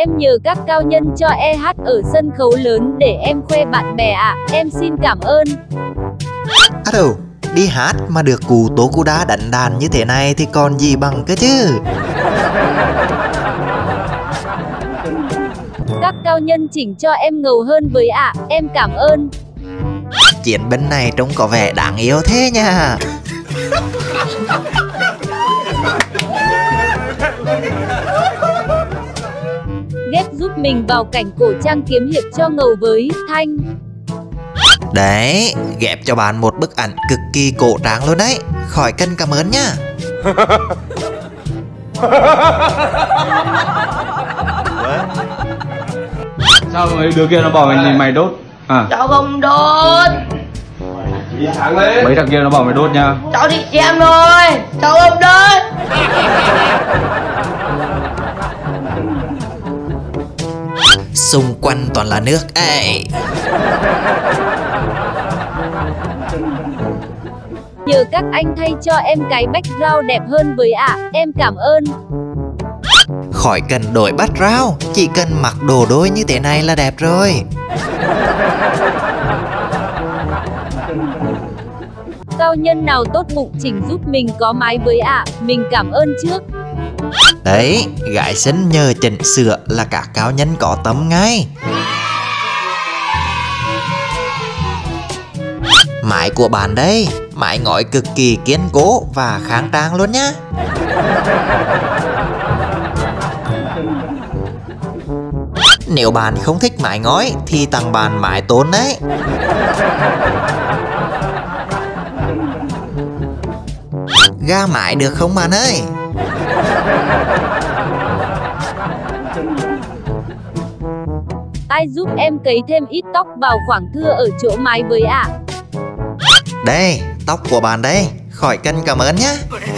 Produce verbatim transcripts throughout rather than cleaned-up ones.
em nhờ các cao nhân cho e hát ở sân khấu lớn để em khoe bạn bè ạ. À. Em xin cảm ơn. À đâu, đi hát mà được cụ Tố Cú Đá đánh đàn như thế này thì còn gì bằng cơ chứ. Các cao nhân chỉnh cho em ngầu hơn với ạ. À. Em cảm ơn. Chiến binh này trông có vẻ đáng yêu thế nha. Ghép giúp mình vào cảnh cổ trang kiếm hiệp cho ngầu với Thanh. Đấy, ghép cho bạn một bức ảnh cực kỳ cổ trang luôn đấy. Khỏi cần cảm ơn nhá. Sao mấy đứa kia nó bảo mày mày đốt à? Cháu không đốt. Mấy thằng kia nó bảo mày đốt nha. Cháu đi xem thôi. Cháu không đốt. Xung quanh toàn là nước ấy. Nhờ các anh thay cho em cái background đẹp hơn với ạ. À. Em cảm ơn. Khỏi cần đổi background, chỉ cần mặc đồ đôi như thế này là đẹp rồi. Cao nhân nào tốt bụng chỉnh giúp mình có mái với ạ. À. Mình cảm ơn trước. Đấy, gái xinh nhờ chỉnh sửa là cả cao nhân có tấm ngay. Mái của bạn đây, mái ngói cực kỳ kiên cố và kháng trang luôn nhá. Nếu bạn không thích mái ngói thì tặng bạn mái tôn đấy. Ga mái được không bạn ơi? Ai giúp em cấy thêm ít tóc vào khoảng thưa ở chỗ mái với ạ. À. Đây, tóc của bạn đây, khỏi cần cảm ơn nhé.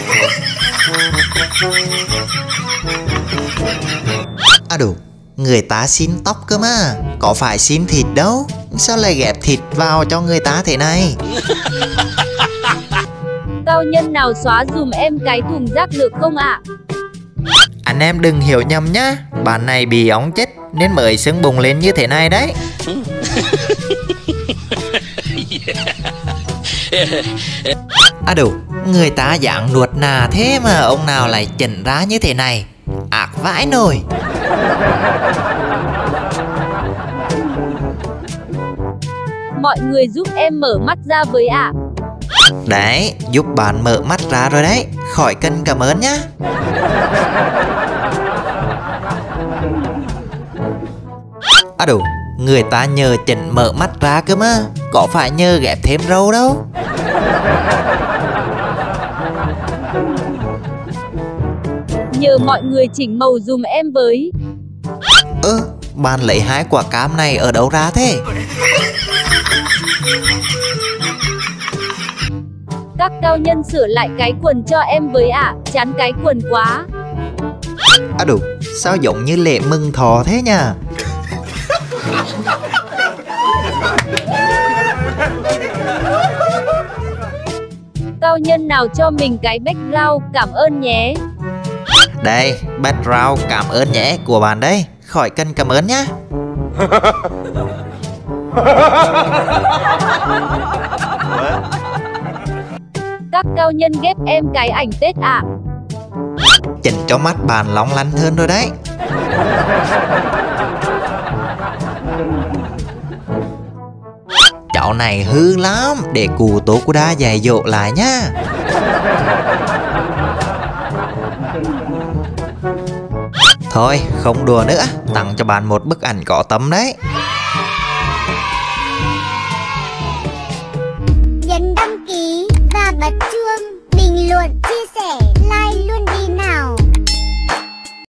À đủ, người ta xin tóc cơ mà, có phải xin thịt đâu. Sao lại ghép thịt vào cho người ta thế này? Cao nhân nào xóa dùm em cái thùng rác được không ạ? À? Anh em đừng hiểu nhầm nhá, bạn này bị ống chết nên mới sưng bùng lên như thế này đấy. À đủ, người ta dạng nuột nà thế mà ông nào lại chỉnh ra như thế này. Ác vãi nồi. Mọi người giúp em mở mắt ra với ạ. À. Đấy, giúp bạn mở mắt ra rồi đấy, khỏi cần cảm ơn nhá. À đủ, người ta nhờ chỉnh mở mắt ra cơ mà, có phải nhờ ghép thêm râu đâu. Nhờ mọi người chỉnh màu dùm em với. Ơ, ừ, bạn lấy hai quả cam này ở đâu ra thế? Các cao nhân sửa lại cái quần cho em với ạ. À. Chán cái quần quá. À đủ, sao giống như lễ mừng thọ thế nhỉ? Cao nhân nào cho mình cái background, cảm ơn nhé. Đây, background cảm ơn nhé của bạn đấy, khỏi cần cảm ơn nhá. Các cao nhân ghép em cái ảnh Tết ạ. À. Chỉnh cho mắt bạn long lanh hơn rồi đấy. Cháu này hư lắm, để cụ Tố Cú Đá dạy dỗ lại nhá. Thôi, không đùa nữa, tặng cho bạn một bức ảnh có tấm đấy.